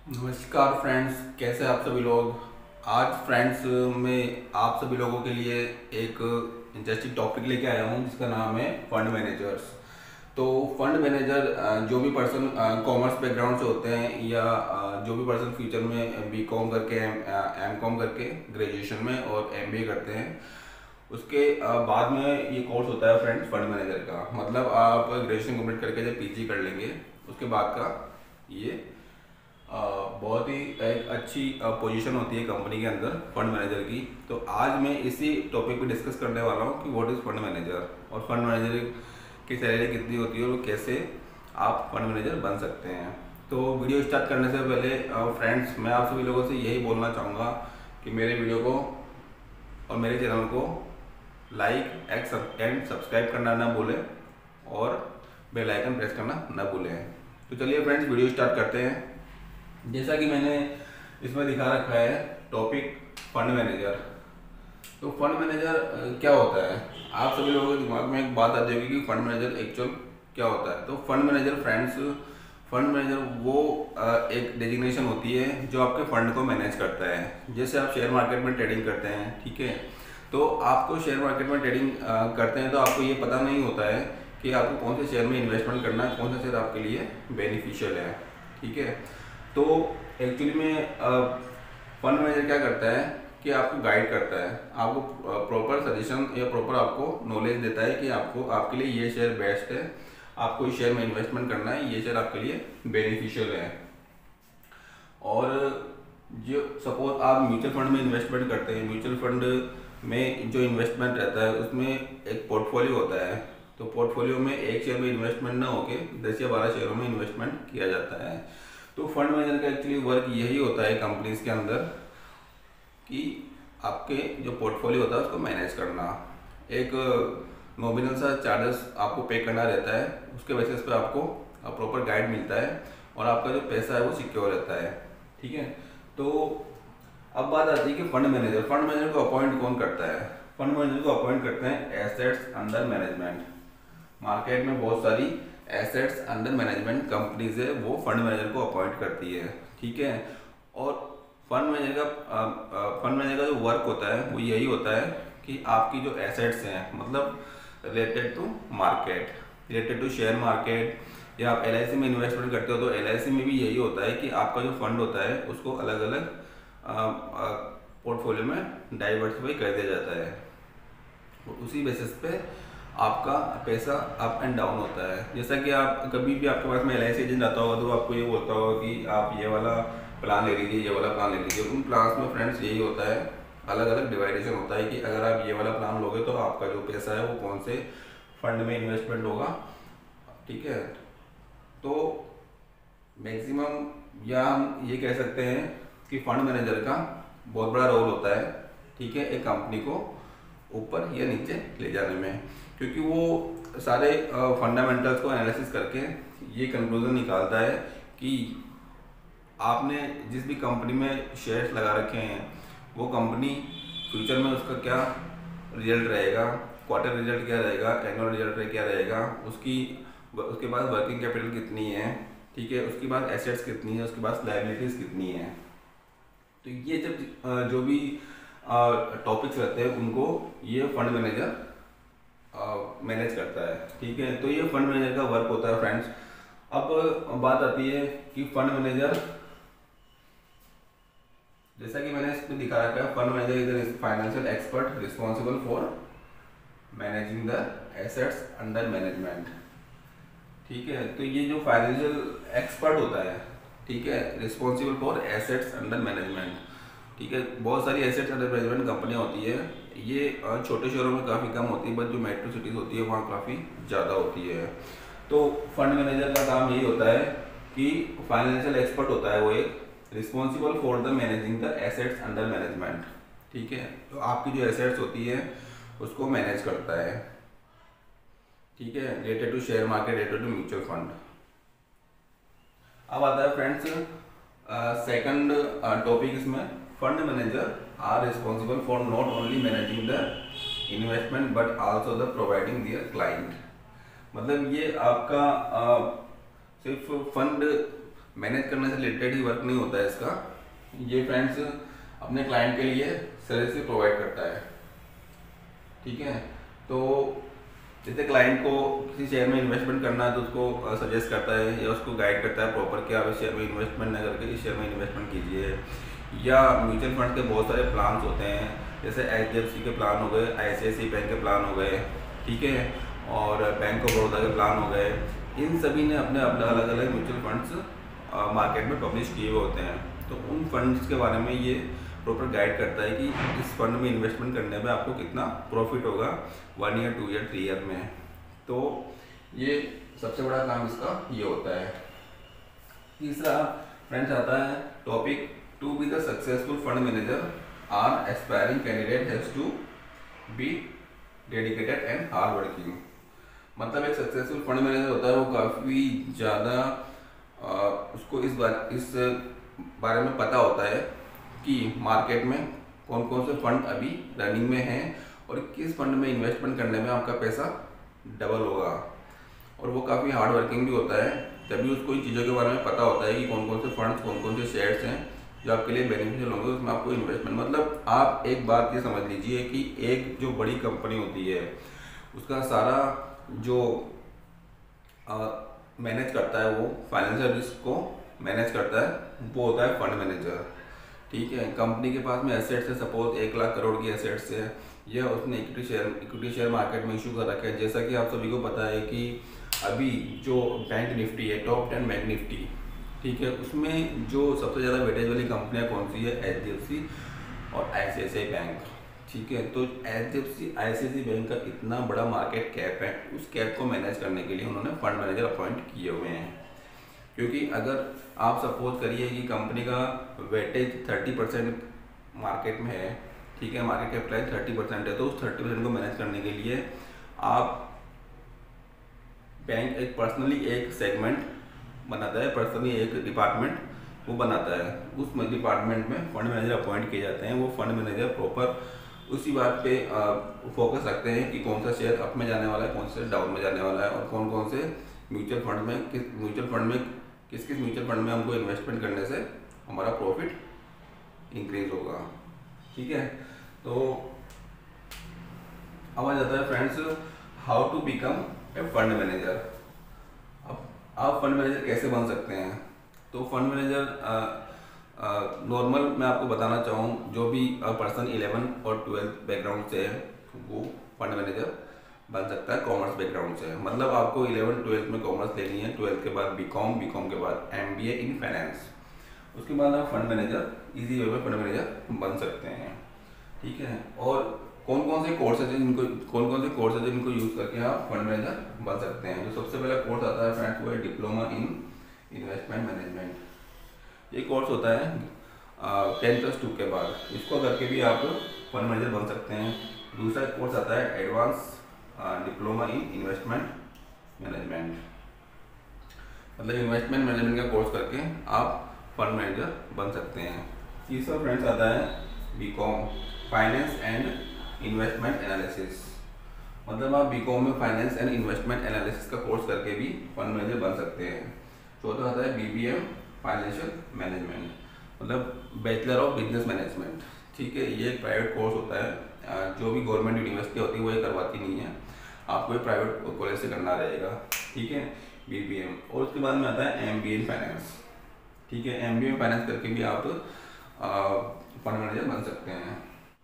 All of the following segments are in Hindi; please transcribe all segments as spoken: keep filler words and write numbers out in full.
नमस्कार फ्रेंड्स, कैसे आप सभी लोग। आज फ्रेंड्स मैं आप सभी लोगों के लिए एक इंटरेस्टिंग टॉपिक लेके आया हूँ जिसका नाम है फंड मैनेजर्स। तो फंड मैनेजर जो भी पर्सन कॉमर्स बैकग्राउंड से होते हैं या अ, जो भी पर्सन फ्यूचर में बी कॉम करके एम एम कॉम करके ग्रेजुएशन में और एम बी ए करते हैं, उसके अ, बाद में ये कोर्स होता है फ्रेंड्स फंड मैनेजर का। मतलब आप ग्रेजुएशन कंप्लीट करके जब पी जी कर लेंगे उसके बाद का ये अ, बहुत ही एक अच्छी पोजीशन होती है कंपनी के अंदर फंड मैनेजर की। तो आज मैं इसी टॉपिक पे डिस्कस करने वाला हूँ कि व्हाट इज़ फंड मैनेजर और फंड मैनेजर की सैलरी कितनी होती है और कैसे आप फंड मैनेजर बन सकते हैं। तो वीडियो स्टार्ट करने से पहले फ्रेंड्स मैं आप सभी लोगों से यही बोलना चाहूँगा कि मेरे वीडियो को और मेरे चैनल को लाइक एंड सब्सक्राइब करना ना भूलें और बेल आइकन प्रेस करना ना भूलें। तो चलिए फ्रेंड्स वीडियो स्टार्ट करते हैं। जैसा कि मैंने इसमें दिखा रखा है टॉपिक फंड मैनेजर। तो फंड मैनेजर क्या होता है, आप सभी लोगों के दिमाग में एक बात आ जाएगी कि फंड मैनेजर एक्चुअल क्या होता है। तो fund manager friends, fund manager वो अ, एक डेजिग्नेशन होती है जो आपके फंड को मैनेज करता है। जैसे आप शेयर मार्केट में ट्रेडिंग करते हैं, ठीक है, तो आपको शेयर मार्केट में ट्रेडिंग करते हैं तो आपको ये पता नहीं होता है कि आपको कौन से शेयर में इन्वेस्टमेंट करना है, कौन सा शेयर आपके लिए बेनिफिशियल है, ठीक है। तो एक्चुअली में फंड मैनेजर क्या करता है कि आपको गाइड करता है, आपको प्रॉपर सजेशन या प्रॉपर आपको नॉलेज देता है कि आपको आपके लिए ये शेयर बेस्ट है, आपको इस शेयर में इन्वेस्टमेंट करना है, ये शेयर आपके लिए बेनिफिशियल है। और जो सपोज आप म्यूचुअल फंड में इन्वेस्टमेंट करते हैं, म्यूचुअल फंड में जो इन्वेस्टमेंट रहता है उसमें एक पोर्टफोलियो होता है। तो पोर्टफोलियो में एक शेयर में इन्वेस्टमेंट ना होके दस या बारह शेयरों में इन्वेस्टमेंट किया जाता है। तो फंड मैनेजर का एक्चुअली वर्क यही होता है कंपनीज के अंदर कि आपके जो पोर्टफोलियो होता है उसको मैनेज करना। एक नॉमिनल सा चार्जेस आपको पे करना रहता है, उसके बेसिस पे आपको प्रॉपर गाइड मिलता है और आपका जो पैसा है वो सिक्योर रहता है, ठीक है। तो अब बात आती है कि फंड मैनेजर फंड मैनेजर को अपॉइंट कौन करता है। फंड मैनेजर को अपॉइंट करते हैं एसेट्स अंडर मैनेजमेंट। मार्केट में बहुत सारी एसेट्स अंडर मैनेजमेंट कंपनीज है, वो फंड मैनेजर को अपॉइंट करती है, ठीक है। और फंड मैनेजर का फंड मैनेजर का जो वर्क होता है वो यही होता है कि आपकी जो एसेट्स हैं, मतलब related to market, related to share market, या आप एल आई सी में इन्वेस्टमेंट करते हो तो एल आई सी में भी यही होता है कि आपका जो फंड होता है उसको अलग अलग पोर्टफोलियो में डाइवर्सिफाई कर दिया जाता है और उसी बेसिस पे आपका पैसा अप एंड डाउन होता है। जैसा कि आप कभी भी आपके पास में एल आई सी एजेंट आता होगा तो आपको ये बोलता होगा कि आप ये वाला प्लान ले लीजिए, ये वाला प्लान ले लीजिए। उन प्लान्स में फ्रेंड्स यही होता है, अलग अलग डिवाइडेशन होता है कि अगर आप ये वाला प्लान लोगे तो आपका जो पैसा है वो कौन से फंड में इन्वेस्टमेंट होगा, ठीक है। तो मैक्सिमम या हम ये कह सकते हैं कि फंड मैनेजर का बहुत बड़ा रोल होता है, ठीक है, एक कंपनी को ऊपर या नीचे ले जाने में, क्योंकि वो सारे फंडामेंटल्स को एनालिसिस करके ये कंक्लूजन निकालता है कि आपने जिस भी कंपनी में शेयर्स लगा रखे हैं वो कंपनी फ्यूचर में उसका क्या रिजल्ट रहेगा, क्वार्टर रिजल्ट क्या रहेगा, एनुअल रिजल्ट क्या रहेगा, उसकी उसके पास वर्किंग कैपिटल कितनी है, ठीक है, उसके पास एसेट्स कितनी है, उसके पास लायबिलिटीज़ कितनी है। तो ये जब जो भी टॉपिक्स रहते हैं उनको ये फंड मैनेजर मैनेज करता है, ठीक है। तो ये फंड मैनेजर का वर्क होता है फ्रेंड्स। अब बात आती है कि फंड मैनेजर, जैसा कि मैंने इसमें दिखा रखा है, fund manager is financial expert responsible for managing the assets under management, ठीक है। तो ये जो फाइनेंशियल एक्सपर्ट होता है, ठीक है, responsible for assets under management, ठीक है। बहुत सारी एसेट्स अंडर मैनेजमेंट कंपनियाँ होती है, ये छोटे शहरों में काफ़ी कम होती है, बट जो मेट्रो सिटीज़ होती है वहाँ काफ़ी ज़्यादा होती है। तो फंड मैनेजर का काम यही होता है कि फाइनेंशियल एक्सपर्ट होता है वो, एक responsible for the managing the assets under management, ठीक है। तो आपकी जो एसेट्स होती है उसको मैनेज करता है, ठीक है, related to share market, related to mutual fund. अब आता है फ्रेंड्स सेकंड टॉपिक इसमें, fund manager are responsible for not only managing the investment but also the providing their client. मतलब ये आपका आ, सिर्फ फंड मैनेज करने से रिलेटेड ही वर्क नहीं होता है इसका। ये फ्रेंड्स अपने क्लाइंट के लिए सर्विस प्रोवाइड करता है, ठीक है। तो जैसे क्लाइंट को किसी शेयर में इन्वेस्टमेंट करना है तो उसको सजेस्ट करता है या उसको गाइड करता है प्रॉपर कि आप इस शेयर में इन्वेस्टमेंट न करके इस शेयर में इन्वेस्टमेंट कीजिए। या म्यूचुअल फंड के बहुत सारे प्लान्स होते हैं, जैसे एच डी एफ सी के प्लान हो गए, आई C I C I bank के प्लान हो गए, ठीक है, और बैंक ऑफ बड़ौदा के प्लान हो गए। इन सभी ने अपने अपने अलग अलग म्यूचुअल फंड्स मार्केट में पब्लिश किए हुए होते हैं। तो उन फंड्स के बारे में ये प्रॉपर गाइड करता है कि इस फंड में इन्वेस्टमेंट करने में आपको कितना प्रॉफिट होगा one year, two year, three year में। तो ये सबसे बड़ा काम इसका ये होता है। तीसरा फ्रेंड्स आता है topic, to be the successful fund manager or aspiring candidate has to be dedicated and hard working. मतलब एक सक्सेसफुल फंड मैनेजर होता है वो काफ़ी ज़्यादा उसको इस बार इस बारे में पता होता है कि मार्केट में कौन कौन से फंड अभी रनिंग में हैं और किस फंड में इन्वेस्टमेंट करने में आपका पैसा डबल होगा। और वो काफ़ी हार्ड वर्किंग भी होता है, तभी उसको इन चीज़ों के बारे में पता होता है कि कौन कौन से फंड्स, कौन कौन से शेयर्स हैं जो आपके लिए बेनिफिशियल होंगे, उसमें आपको इन्वेस्टमेंट। मतलब आप एक बात ये समझ लीजिए कि एक जो बड़ी कंपनी होती है उसका सारा जो मैनेज करता है, वो फाइनेंशियल रिस्क को मैनेज करता है, वो होता है फंड मैनेजर, ठीक है। कंपनी के पास में एसेट्स है, सपोज एक लाख करोड़ की एसेट्स है, यह उसने equity share equity share market में इशू कर रखा है। जैसा कि आप सभी को पता है कि अभी जो बैंक निफ्टी है, टॉप टेन बैंक निफ्टी, ठीक है, उसमें जो सबसे ज़्यादा वेटेज वाली कंपनियां कौन सी है, एच डी एफ सी और आई C I C I bank, ठीक है। तो H D F C, I C I C I bank का इतना बड़ा मार्केट कैप है, उस कैप को मैनेज करने के लिए उन्होंने फंड मैनेजर अपॉइंट किए हुए हैं। क्योंकि अगर आप सपोज करिए कि कंपनी का वेटेज थर्टी परसेंट मार्केट में है, ठीक है, मार्केट कैपिटलाइज थर्टी परसेंट है, तो उस थर्टी परसेंट को मैनेज करने के लिए आप बैंक एक पर्सनली एक सेगमेंट बनाता है, पर्सनली एक डिपार्टमेंट वो बनाता है, उस डिपार्टमेंट में फंड मैनेजर अपॉइंट किए जाते हैं। वो फंड मैनेजर प्रॉपर उसी बात पे फोकस रखते हैं कि कौन सा शेयर अप में जाने वाला है, कौन सा डाउन में जाने वाला है, और कौन कौन से म्यूचुअल फंड में किस म्यूचुअल फंड में किस किस म्यूचुअल फंड में हमको इन्वेस्टमेंट करने से हमारा प्रॉफिट इंक्रीज होगा, ठीक है। तो अब आ जाता है friends, how to become a fund manager. अब आप फंड मैनेजर कैसे बन सकते हैं? तो फंड मैनेजर नॉर्मल मैं आपको बताना चाहूँ, जो भी पर्सन इलेवन और ट्वेल्थ बैकग्राउंड से है वो फंड मैनेजर बन सकता है, कॉमर्स बैकग्राउंड से। मतलब आपको इलेवन ट्वेल्थ में कॉमर्स लेनी है, ट्वेल्थ के बाद बीकॉम, बीकॉम के बाद एमबीए इन फाइनेंस, उसके बाद आप फंड मैनेजर इजी वे में फंड मैनेजर बन सकते हैं, ठीक है। और कौन कौन से कोर्सेज हैं जिनको कौन कौन से कोर्सेज हैं जिनको यूज़ करके आप फंड मैनेजर बन सकते हैं? जो सबसे पहला कोर्स आता है फ्रेंड्स वो है डिप्लोमा इन इन्वेस्टमेंट मैनेजमेंट। ये कोर्स होता है टेन प्लस टू के बाद, इसको करके भी आप फंड मैनेजर बन सकते हैं। दूसरा कोर्स आता है advance diploma in investment management, मतलब इन्वेस्टमेंट मैनेजमेंट का कोर्स करके आप फंड मैनेजर बन सकते हैं। तीसरा फ्रेंड्स आता है B com, finance and investment analysis, मतलब आप बीकॉम में फाइनेंस एंड इन्वेस्टमेंट एनालिसिस का कोर्स करके भी फंड मैनेजर बन सकते हैं। चौथा आता है बीबीएम, फाइनेंशियल मैनेजमेंट, मतलब बैचलर ऑफ बिजनेस मैनेजमेंट, ठीक है। ये एक प्राइवेट कोर्स होता है, जो भी गवर्नमेंट यूनिवर्सिटी होती है वो ये करवाती नहीं है, आपको एक प्राइवेट कॉलेज से करना रहेगा, ठीक है, बीबीएम। और उसके बाद में आता है एमबीए इन फाइनेंस, ठीक है। एमबीए में फाइनेंस करके भी आप फंड मैनेजर बन सकते हैं।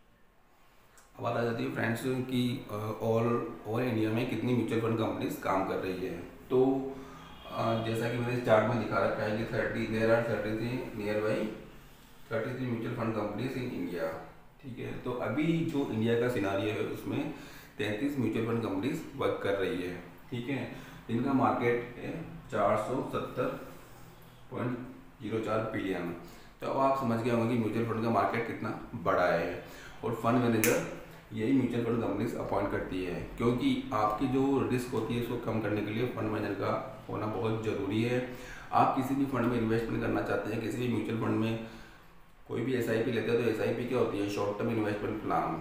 अब बात आ जाती है फ्रेंड्स कि ऑल ओवर इंडिया में कितनी म्यूचुअल फंड कंपनीज काम कर रही है। तो uh, जैसा कि मैंने चार्ट में दिखा रखा है कि thirty there are thirty three near by thirty three mutual fund companies in India, ठीक है। तो अभी जो इंडिया का सिनारियो है उसमें तैंतीस म्यूचुअल फंड कंपनीज वर्क कर रही है, ठीक है, जिनका मार्केट है चार सौ सत्तर पॉइंट जीरो चार बिलियन। तो अब आप समझ गए होंगे कि म्यूचुअल फंड का मार्केट कितना बड़ा है, और फंड मैनेजर यही म्यूचुअल फंड कंपनीज अपॉइंट करती है, क्योंकि आपकी जो रिस्क होती है उसको कम करने के लिए फंड मैनेजर का होना बहुत ज़रूरी है। आप किसी भी फंड में इन्वेस्टमेंट करना चाहते हैं, किसी भी म्यूचुअल फंड में कोई भी एस आई पी लेते हैं, तो एस आई पी क्या होती है? Short term investment plan.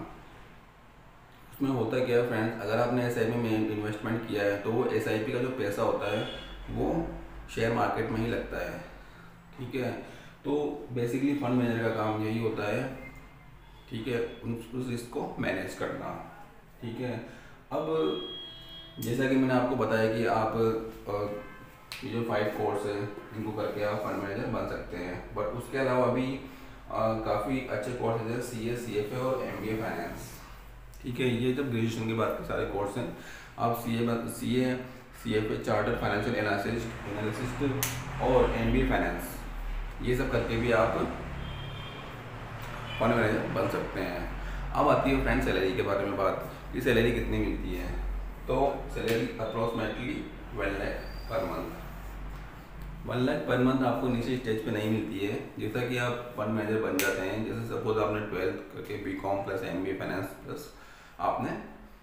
उसमें होता क्या है फ्रेंड्स, अगर आपने एस आई पी में इन्वेस्टमेंट किया है तो वो एस आई पी का जो पैसा होता है वो शेयर मार्केट में ही लगता है, ठीक है। तो बेसिकली फंड मैनेजर का काम यही होता है, ठीक है, उस उस रिस्क को मैनेज करना। ठीक है। अब जैसा कि मैंने आपको बताया कि आप ये जो फाइव कोर्स है इनको करके आप फंड मैनेजर बन सकते हैं, बट उसके अलावा भी काफ़ी अच्छे कोर्सेज हैं, सी ए सी एफ ए और एम बी ए फाइनेंस। ठीक है, ये जब ग्रेजुएशन के बाद के सारे कोर्स हैं। आप C A C A C F A chartered financial analyst analyst और एम बी ए फाइनेंस, ये सब करके भी आप फंड मैनेजर बन सकते हैं। अब आती है फ्रेंड सैलरी के बारे में बात, कि सैलरी कितनी मिलती है। तो salary approximately one lakh per month one lakh per month आपको नीचे स्टेज पे नहीं मिलती है। जैसा कि आप फंड मैनेजर बन जाते हैं, जैसे सपोज आपने ट्वेल्थ करके B com plus M B A finance plus आपने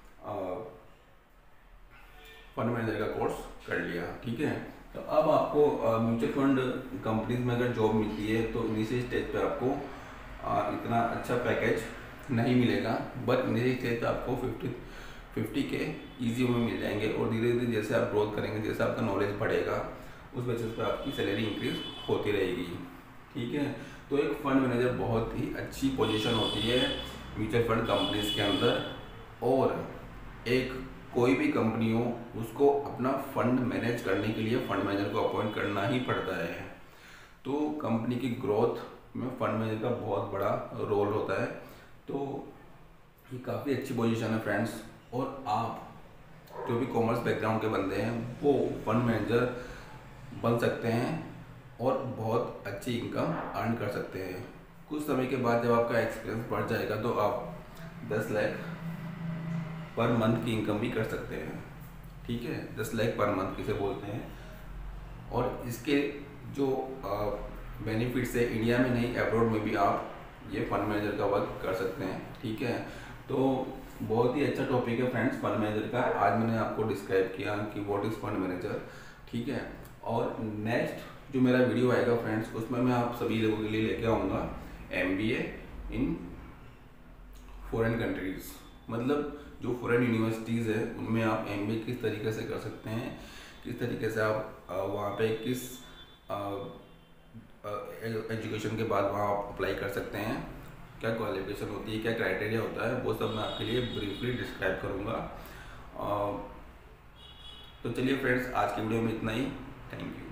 फंड मैनेजर का कोर्स कर लिया। ठीक है। तो अब आपको म्यूचुअल फंड कंपनीज में अगर जॉब मिलती है तो इनिशियल स्टेज पे आपको आ, इतना अच्छा पैकेज नहीं मिलेगा, बट इनिशियल स्टेज पे आपको फिफ्टी फिफ्टी के ईजी में मिल जाएंगे, और धीरे धीरे जैसे आप ग्रोथ करेंगे, जैसे आपका नॉलेज बढ़ेगा, उस बेसिस पे आपकी सैलरी इंक्रीज होती रहेगी। ठीक है। तो एक फंड मैनेजर बहुत ही अच्छी पोजीशन होती है म्यूचुअल फंड कंपनीज के अंदर, और एक कोई भी कंपनी हो उसको अपना फंड मैनेज करने के लिए फंड मैनेजर को अपॉइंट करना ही पड़ता है। तो कंपनी की ग्रोथ में फंड मैनेजर का बहुत बड़ा रोल होता है। तो ये काफ़ी अच्छी पोजीशन है फ्रेंड्स, और आप जो भी कॉमर्स बैकग्राउंड के बंदे हैं वो फंड मैनेजर बन सकते हैं और बहुत अच्छी इनकम अर्न कर सकते हैं। कुछ समय के बाद जब आपका एक्सपीरियंस बढ़ जाएगा तो आप दस लाख पर मंथ की इनकम भी कर सकते हैं। ठीक है, दस लाख पर मंथ किसे बोलते हैं। और इसके जो बेनिफिट्स है, इंडिया में नहीं अब्रॉड में भी आप ये फंड मैनेजर का वर्क कर सकते हैं। ठीक है। तो बहुत ही अच्छा टॉपिक है फ्रेंड्स फंड मैनेजर का। आज मैंने आपको डिस्क्राइब किया कि व्हाट इज़ फंड मैनेजर। ठीक है। और नेक्स्ट जो मेरा वीडियो आएगा फ्रेंड्स, उसमें मैं आप सभी लोगों के लिए लेके आऊँगा M B A in foreign countries, मतलब जो फॉरेन यूनिवर्सिटीज़ है उनमें आप एम बी ए किस तरीके से कर सकते हैं, किस तरीके से आप वहाँ पे किस एजुकेशन के बाद वहाँ आप अप्लाई कर सकते हैं, क्या क्वालिफिकेशन होती है, क्या क्राइटेरिया होता है, वो सब मैं आपके लिए ब्रीफली डिस्क्राइब करूँगा। तो चलिए फ्रेंड्स, आज की वीडियो में इतना ही। Thank you.